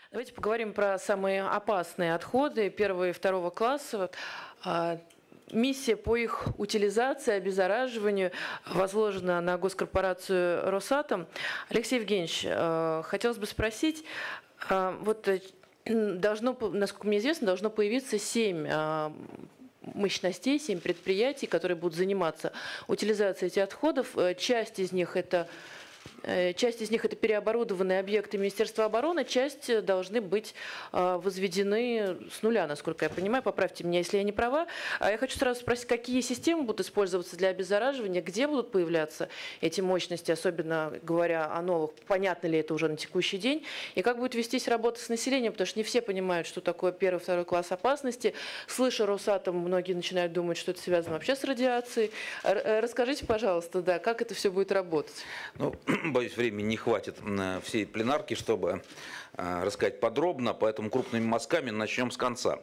Давайте поговорим про самые опасные отходы первого и второго класса. Миссия по их утилизации, обеззараживанию возложена на госкорпорацию «Росатом». Алексей Евгеньевич, хотелось бы спросить, насколько мне известно, должно появиться 7 мощностей, 7 предприятий, которые будут заниматься утилизацией этих отходов. Часть из них это переоборудованные объекты Министерства обороны, часть должны быть возведены с нуля, насколько я понимаю. Поправьте меня, если я не права. А я хочу сразу спросить, какие системы будут использоваться для обеззараживания, где будут появляться эти мощности, особенно говоря о новых, понятно ли это уже на текущий день, и как будет вестись работа с населением, потому что не все понимают, что такое первый, второй класс опасности. Слыша Росатом, многие начинают думать, что это связано вообще с радиацией. Расскажите, пожалуйста, да, как это все будет работать? Боюсь, времени не хватит всей пленарки, чтобы рассказать подробно, поэтому крупными мазками начнем с конца.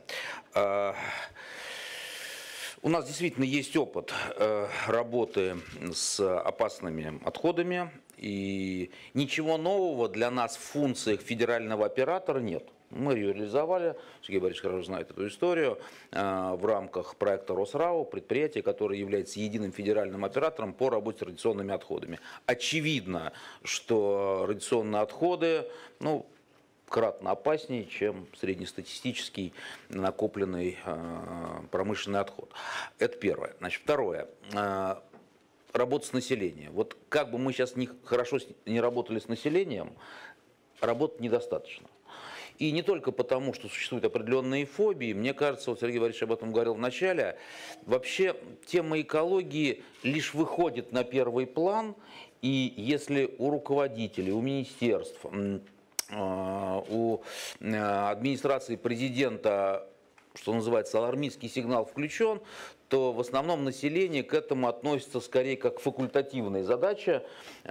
У нас действительно есть опыт работы с опасными отходами, и ничего нового для нас в функциях федерального оператора нет. Мы ее реализовали, Сергей Борисович хорошо знает эту историю, в рамках проекта Росрау, предприятия, которое является единым федеральным оператором по работе с радиационными отходами. Очевидно, что радиационные отходы, кратно опаснее, чем среднестатистический накопленный промышленный отход. Это первое. Значит, второе. Работа с населением. Вот как бы мы сейчас хорошо не работали с населением, работать недостаточно. И не только потому, что существуют определенные фобии, мне кажется, вот Сергей Борисович об этом говорил в начале, вообще тема экологии лишь выходит на первый план, и если у руководителей, у министерств, у администрации президента, что называется, алармистский сигнал включен, то в основном население к этому относится скорее как к факультативной задаче.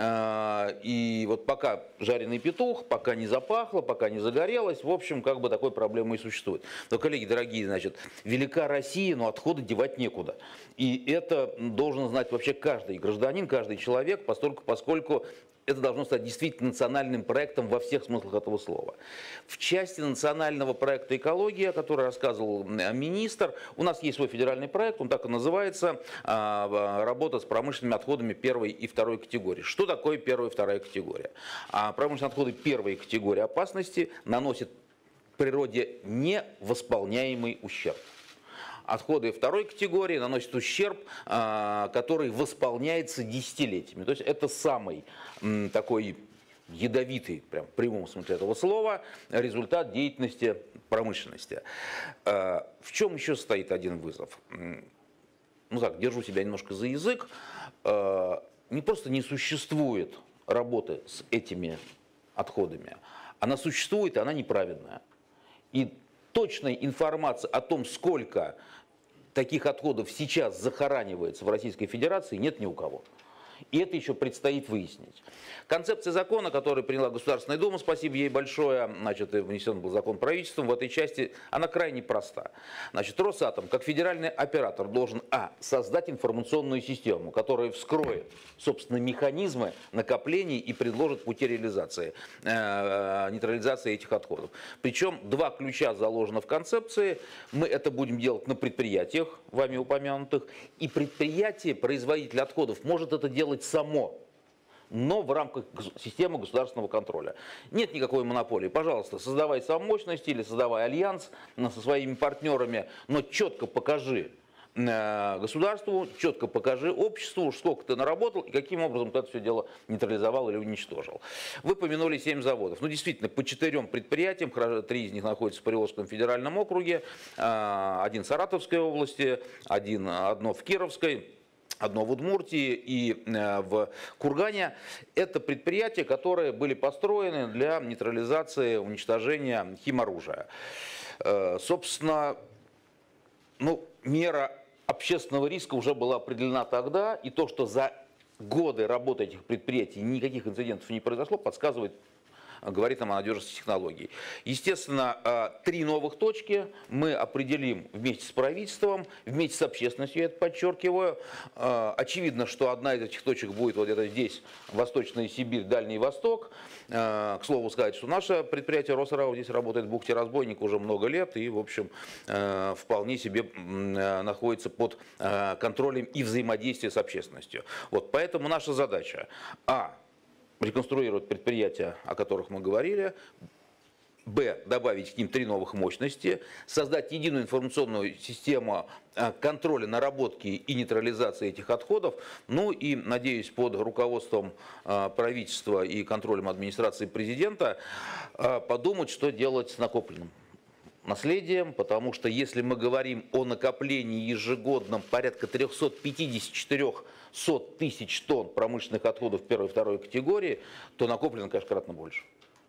И вот пока жареный петух, пока не запахло, пока не загорелось, в общем, как бы такой проблемы и существует. Но, коллеги дорогие, значит, велика Россия, но отходы девать некуда. И это должен знать вообще каждый гражданин, каждый человек, поскольку это должно стать действительно национальным проектом во всех смыслах этого слова. В части национального проекта «Экология», о которой рассказывал министр, у нас есть свой федеральный проект, он так и называется «Работа с промышленными отходами первой и второй категории». Что такое первая и вторая категория? Промышленные отходы первой категории опасности наносят природе невосполняемый ущерб. Отходы второй категории наносят ущерб, который восполняется десятилетиями. То есть это самый такой ядовитый, прям в прямом смысле этого слова, результат деятельности промышленности. В чем еще стоит один вызов? Держу себя немножко за язык. Не просто не существует работы с этими отходами. Она существует, и она неправедная. И точной информации о том, сколько таких отходов сейчас захоранивается в Российской Федерации, нет ни у кого. И это еще предстоит выяснить. Концепция закона, который приняла Государственная Дума, спасибо ей большое, внесен был закон правительством, в этой части она крайне проста. Росатом, как федеральный оператор, должен создать информационную систему, которая вскроет, собственно, механизмы накоплений и предложит пути реализации, нейтрализации этих отходов. Причем два ключа заложено в концепции. Мы это будем делать на предприятиях, вами упомянутых, и предприятие, производитель отходов, может это делать само, но в рамках системы государственного контроля. Нет никакой монополии. Пожалуйста, создавай сам мощности или создавай альянс со своими партнерами, но четко покажи государству, четко покажи обществу, сколько ты наработал и каким образом ты это все дело нейтрализовал или уничтожил. Вы помянули 7 заводов. Действительно, по 4 предприятиям, 3 из них находятся в Приволжском федеральном округе, один в Саратовской области, одно в Кировской, одно в Удмуртии и в Кургане. Это предприятия, которые были построены для нейтрализации, уничтожения химоружия. Собственно, мера общественного риска уже была определена тогда, и то, что за годы работы этих предприятий никаких инцидентов не произошло, подсказывает говорит нам о надежности технологий. Естественно, 3 новых точки мы определим вместе с правительством, вместе с общественностью, я это подчеркиваю. Очевидно, что одна из этих точек будет вот где-то здесь, Восточная Сибирь, Дальний Восток. К слову сказать, что наше предприятие Росрау здесь работает в бухте Разбойник уже много лет и, в общем, вполне себе находится под контролем и взаимодействием с общественностью. Вот, поэтому наша задача реконструировать предприятия, о которых мы говорили, добавить к ним 3 новых мощности, создать единую информационную систему контроля наработки и нейтрализации этих отходов, ну и, надеюсь, под руководством правительства и контролем администрации президента подумать, что делать с накопленным наследием, потому что если мы говорим о накоплении ежегодном порядка 354 тысяч тонн промышленных отходов первой и второй категории, то накоплено, конечно, кратно больше.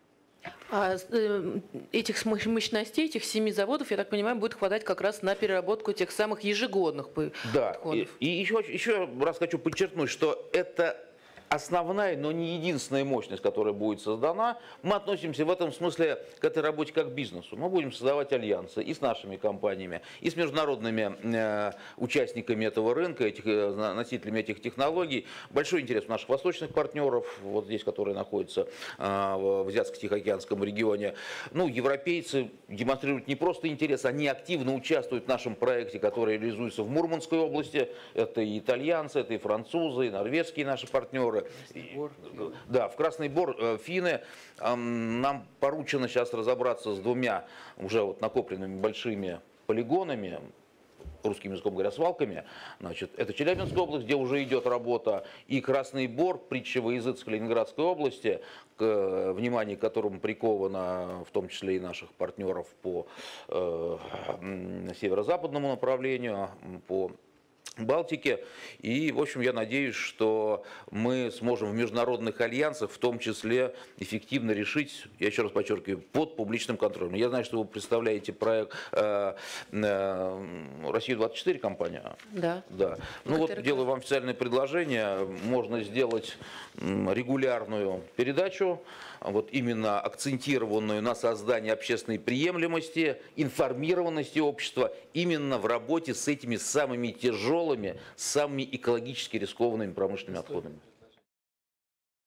Этих мощностей, этих 7 заводов, я так понимаю, будет хватать как раз на переработку тех самых ежегодных отходов. И еще раз хочу подчеркнуть, что это основная, но не единственная мощность, которая будет создана. Мы относимся в этом смысле к этой работе как к бизнесу. Мы будем создавать альянсы и с нашими компаниями, и с международными участниками этого рынка, носителями этих технологий. Большой интерес у наших восточных партнеров, вот здесь, которые находятся в Азиатско-Тихоокеанском регионе. Ну, европейцы демонстрируют не просто интерес, они активно участвуют в нашем проекте, который реализуется в Мурманской области. Это и итальянцы, это и французы, и норвежские наши партнеры. Да, в Красный Бор финны. Нам поручено сейчас разобраться с 2 уже вот накопленными большими полигонами, русским языком говоря, свалками. Значит, это Челябинская область, где уже идет работа, и Красный Бор, притча во языцах Ленинградской области, к вниманию которому приковано в том числе и наших партнеров по северо-западному направлению, по Балтике. И, в общем, я надеюсь, что мы сможем в международных альянсах в том числе эффективно решить, я еще раз подчеркиваю, под публичным контролем. Я знаю, что вы представляете проект «Россия-24» компания. Да. Ну вот, делаю вам официальное предложение. Можно сделать регулярную передачу, вот именно акцентированную на создании общественной приемлемости, информированности общества именно в работе с этими самыми тяжелыми, самыми экологически рискованными промышленными отходами.